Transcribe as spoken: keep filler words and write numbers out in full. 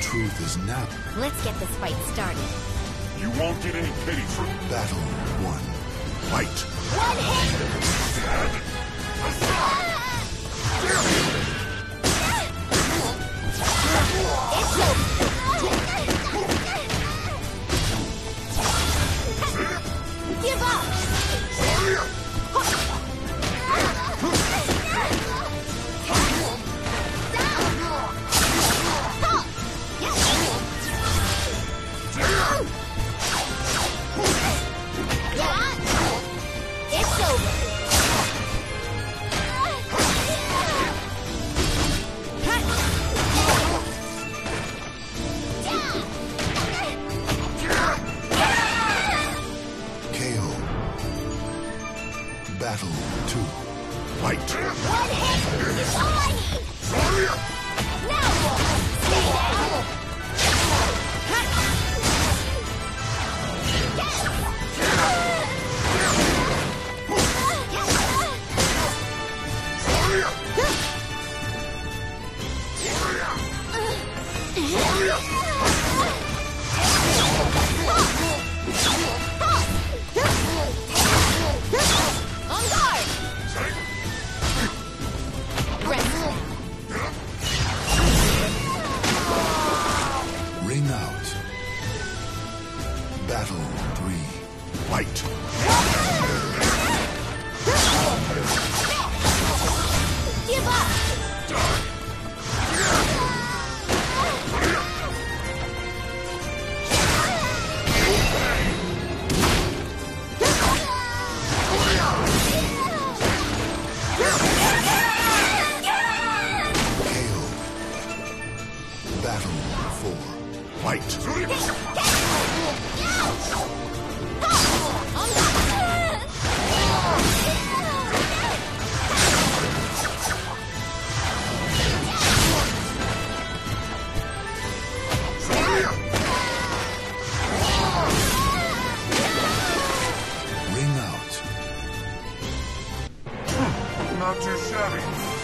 truth is now. Let's get this fight started. You won't get any pity from Battle one. Fight. One hit! It's over! Give up! It's over! K O. Battle two. Fight. One hit! It's all I need! Now what? Stay down! On guard! Ring out. Battle three. Fight. Give up! K O. Battle four. Fight. Ring out. Not too shabby.